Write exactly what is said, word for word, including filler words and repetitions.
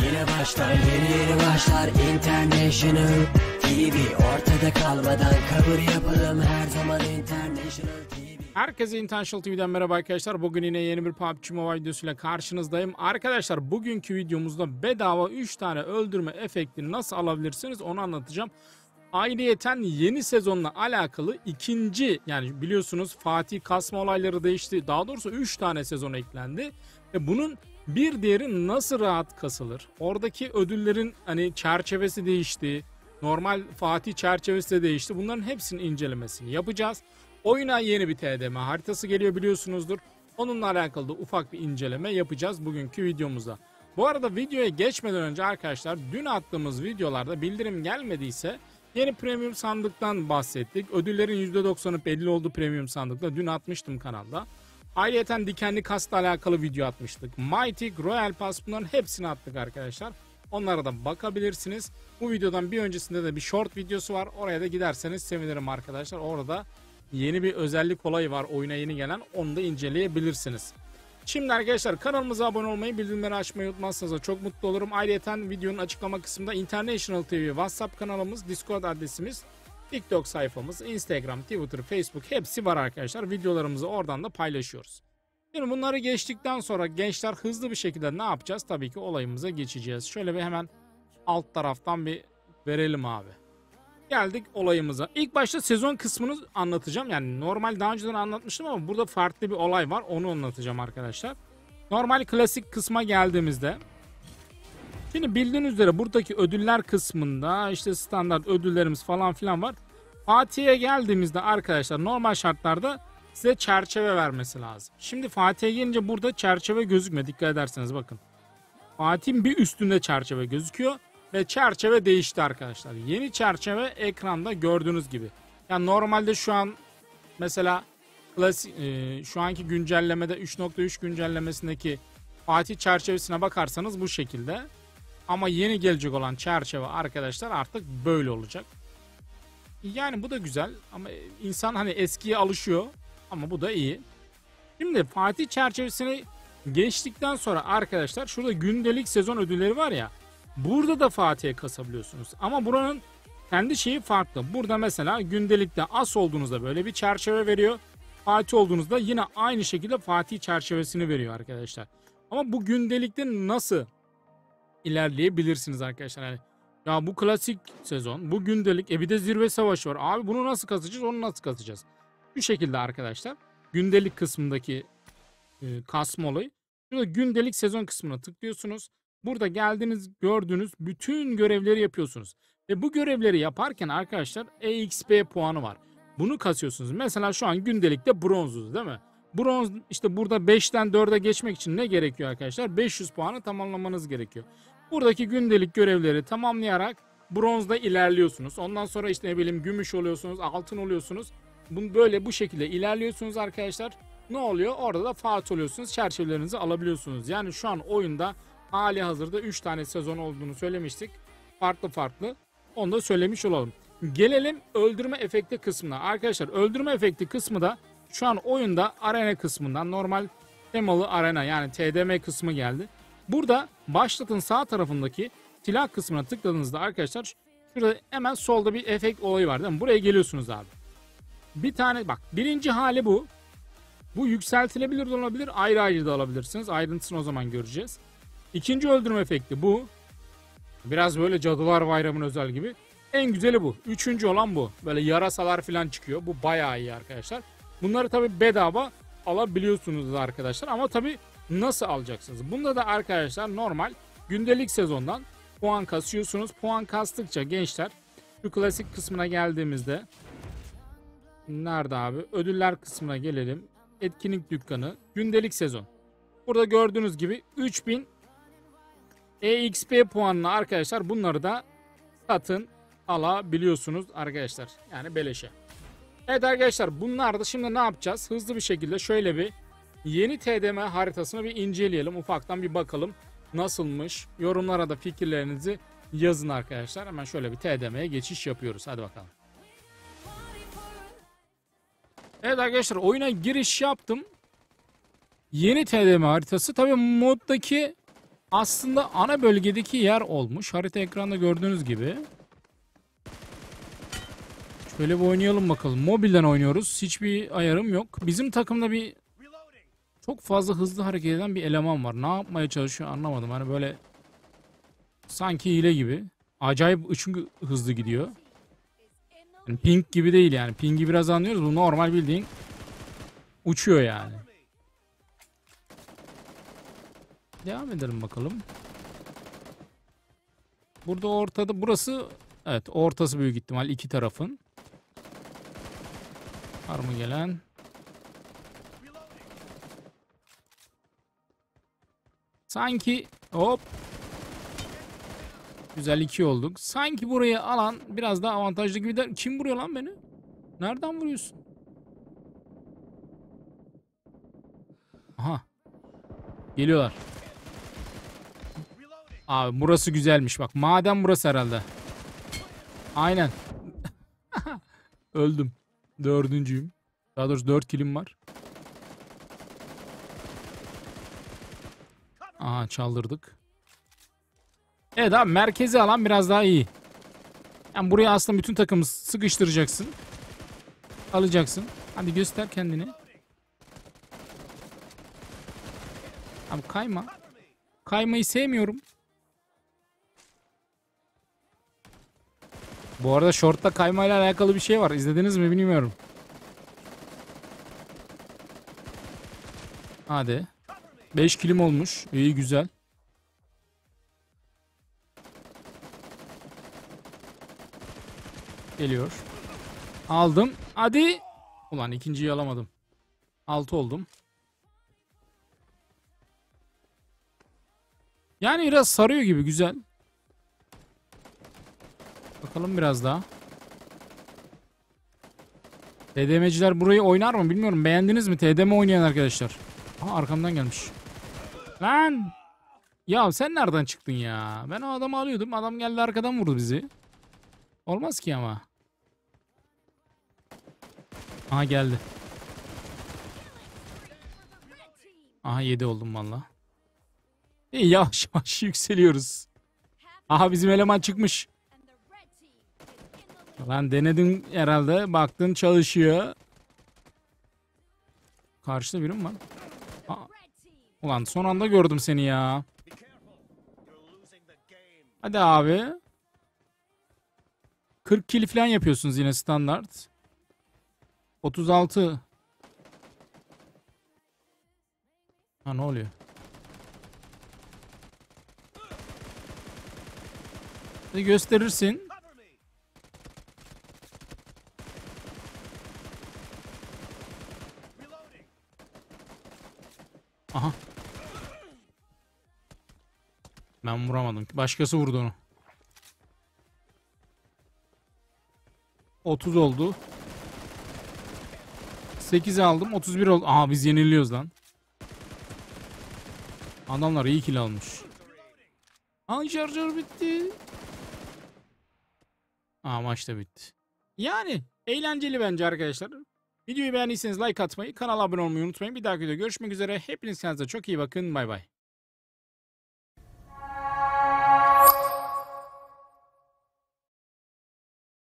Yine başlar yeni yeni başlar International T V. Ortada kalmadan cover yapalım her zaman International T V. Herkese International T V'den merhaba arkadaşlar. Bugün yine yeni bir P U B G Mobile videosuyla karşınızdayım. Arkadaşlar bugünkü videomuzda bedava üç tane öldürme efekti nasıl alabilirsiniz onu anlatacağım. Ayrıyeten yeni sezonla alakalı ikinci, yani biliyorsunuz Fatih kasma olayları değişti. Daha doğrusu üç tane sezon eklendi. Ve bunun bir diğeri nasıl rahat kasılır? Oradaki ödüllerin hani çerçevesi değişti. Normal Fatih çerçevesi de değişti. Bunların hepsinin incelemesini yapacağız. Oyuna yeni bir T D M haritası geliyor biliyorsunuzdur. Onunla alakalı da ufak bir inceleme yapacağız bugünkü videomuzda. Bu arada videoya geçmeden önce arkadaşlar, dün attığımız videolarda bildirim gelmediyse yeni premium sandıktan bahsettik. Ödüllerin yüzde doksanı belli oldu premium sandıkta. Dün atmıştım kanalda. Ayrıca dikenli kasla alakalı video atmıştık. Mythic, Royal Pass, bunların hepsini attık arkadaşlar. Onlara da bakabilirsiniz. Bu videodan bir öncesinde de bir short videosu var. Oraya da giderseniz sevinirim arkadaşlar. Orada yeni bir özellik olayı var oyuna yeni gelen. Onu da inceleyebilirsiniz. Şimdi arkadaşlar kanalımıza abone olmayı, bildirimleri açmayı unutmazsanız da çok mutlu olurum. Ayrıca videonun açıklama kısmında International T V WhatsApp kanalımız, Discord adresimiz, TikTok sayfamız, Instagram, Twitter, Facebook hepsi var arkadaşlar. Videolarımızı oradan da paylaşıyoruz. Şimdi bunları geçtikten sonra gençler hızlı bir şekilde ne yapacağız? Tabii ki olayımıza geçeceğiz. Şöyle bir hemen alt taraftan bir verelim abi. Geldik olayımıza. İlk başta sezon kısmını anlatacağım. Yani normal daha önceden anlatmıştım ama burada farklı bir olay var. Onu anlatacağım arkadaşlar. Normal klasik kısma geldiğimizde, şimdi bildiğiniz üzere buradaki ödüller kısmında işte standart ödüllerimiz falan filan var. Fatih'e geldiğimizde arkadaşlar normal şartlarda size çerçeve vermesi lazım. Şimdi Fatih'e gelince burada çerçeve gözükmüyor. Dikkat ederseniz bakın. Fatih'in bir üstünde çerçeve gözüküyor. Ve çerçeve değişti arkadaşlar. Yeni çerçeve ekranda gördüğünüz gibi. Yani normalde şu an mesela klasik, e, şu anki güncellemede üç nokta üç güncellemesindeki Fatih çerçevesine bakarsanız bu şekilde. Ama yeni gelecek olan çerçeve arkadaşlar artık böyle olacak. Yani bu da güzel ama insan hani eskiye alışıyor ama bu da iyi. Şimdi Fatih çerçevesini geçtikten sonra arkadaşlar şurada gündelik sezon ödülleri var ya. Burada da Fatih'e kasabiliyorsunuz. Ama buranın kendi şeyi farklı. Burada mesela gündelikte as olduğunuzda böyle bir çerçeve veriyor. Fatih olduğunuzda yine aynı şekilde Fatih çerçevesini veriyor arkadaşlar. Ama bu gündelikte nasıl ilerleyebilirsiniz arkadaşlar? Yani ya bu klasik sezon, bu gündelik, e bir de zirve savaşı var. Abi bunu nasıl kasacağız, onu nasıl kasacağız? Bu şekilde arkadaşlar. Gündelik kısmındaki e, kasma olayı. Şurada gündelik sezon kısmına tıklıyorsunuz. Burada geldiğiniz, gördüğünüz bütün görevleri yapıyorsunuz. Ve bu görevleri yaparken arkadaşlar E X P puanı var. Bunu kasıyorsunuz. Mesela şu an gündelikte bronzuz değil mi? Bronz işte burada beşten dörde geçmek için ne gerekiyor arkadaşlar? beş yüz puanı tamamlamanız gerekiyor. Buradaki gündelik görevleri tamamlayarak bronzda ilerliyorsunuz. Ondan sonra işte ne bileyim gümüş oluyorsunuz, altın oluyorsunuz. Bunu böyle bu şekilde ilerliyorsunuz arkadaşlar. Ne oluyor? Orada da Fatih oluyorsunuz. Çerçevelerinizi alabiliyorsunuz. Yani şu an oyunda hali hazırda üç tane sezon olduğunu söylemiştik. Farklı farklı. Onu da söylemiş olalım. Gelelim öldürme efekti kısmına. Arkadaşlar öldürme efekti kısmı da şu an oyunda arena kısmından normal temalı arena yani T D M kısmı geldi. Burada başlatın sağ tarafındaki silah kısmına tıkladığınızda arkadaşlar şurada hemen solda bir efekt olayı var değil mi? Buraya geliyorsunuz abi. Bir tane bak, birinci hali bu. Bu yükseltilebilir de olabilir, ayrı ayrı da alabilirsiniz. Ayrıntısını o zaman göreceğiz. İkinci öldürme efekti bu. Biraz böyle Cadılar Bayramı'nın özel gibi. En güzeli bu. Üçüncü olan bu. Böyle yarasalar falan çıkıyor. Bu bayağı iyi arkadaşlar. Bunları tabi bedava alabiliyorsunuz arkadaşlar. Ama tabi nasıl alacaksınız? Bunda da arkadaşlar normal gündelik sezondan puan kasıyorsunuz. Puan kastıkça gençler şu klasik kısmına geldiğimizde, nerede abi? Ödüller kısmına gelelim. Etkinlik dükkanı. Gündelik sezon. Burada gördüğünüz gibi üç bin E X P puanına arkadaşlar bunları da satın alabiliyorsunuz arkadaşlar. Yani beleşe. Evet arkadaşlar, bunlar da şimdi ne yapacağız? Hızlı bir şekilde şöyle bir yeni T D M haritasını bir inceleyelim. Ufaktan bir bakalım nasılmış. Yorumlara da fikirlerinizi yazın arkadaşlar. Hemen şöyle bir T D M'ye geçiş yapıyoruz. Hadi bakalım. Evet arkadaşlar, oyuna giriş yaptım. Yeni T D M haritası. Tabii moddaki aslında ana bölgedeki yer olmuş. Harita ekranda gördüğünüz gibi. Şöyle bir oynayalım bakalım. Mobilden oynuyoruz. Hiçbir ayarım yok. Bizim takımda bir çok fazla hızlı hareket eden bir eleman var. Ne yapmaya çalışıyor anlamadım. Hani böyle sanki hile gibi. Acayip ışık hızlı gidiyor. Yani ping gibi değil yani. Ping'i biraz anlıyoruz. Bu normal bildiğin uçuyor yani. Devam edelim bakalım. Burada ortada burası, evet ortası büyük ihtimal iki tarafın. Var mı gelen? Sanki hop. Güzel iki olduk. Sanki burayı alan biraz daha avantajlı gibi de. Kim vuruyor lan beni? Nereden vuruyorsun? Aha. Geliyorlar. Abi burası güzelmiş bak. Maden burası herhalde. Aynen. Öldüm. Dördüncüyüm. Daha doğrusu dört kilim var. Aha çaldırdık. Evet abi merkezi alan biraz daha iyi. Yani buraya aslında bütün takımı sıkıştıracaksın. Alacaksın. Hadi göster kendini. Abi kayma. Kaymayı sevmiyorum. Bu arada short'ta kaymayla alakalı bir şey var. İzlediniz mi bilmiyorum. Hadi. beş kilim olmuş. İyi güzel. Geliyor. Aldım. Hadi. Ulan ikinciyi alamadım. altı oldum. Yani biraz sarıyor gibi güzel. Bakalım biraz daha. T D M'ciler burayı oynar mı bilmiyorum. Beğendiniz mi T D M oynayan arkadaşlar? Aha arkamdan gelmiş. Lan! Ya sen nereden çıktın ya? Ben o adamı alıyordum. Adam geldi arkadan vurdu bizi. Olmaz ki ama. Aha geldi. Aha yedi oldum valla. İyi yavaş yavaş yükseliyoruz. Aha bizim eleman çıkmış. Lan denedin herhalde. Baktın çalışıyor. Karşıda biri mi var? Aa. Ulan son anda gördüm seni ya. Hadi abi. kırk kill falan yapıyorsunuz yine standart. otuz altı. Ha ne oluyor? Hadi gösterirsin. Aha. Ben vuramadım. Başkası vurdu onu. otuz oldu. sekiz aldım. otuz bir oldu. Aha biz yeniliyoruz lan. Adamlar iyi kill almış. Ay şarjör bitti. Aa maç da bitti. Yani eğlenceli bence arkadaşlar. Videoyu beğendiyseniz like atmayı, kanala abone olmayı unutmayın. Bir dahaki videoda görüşmek üzere. Hepiniz kendinize çok iyi bakın. Bay bay.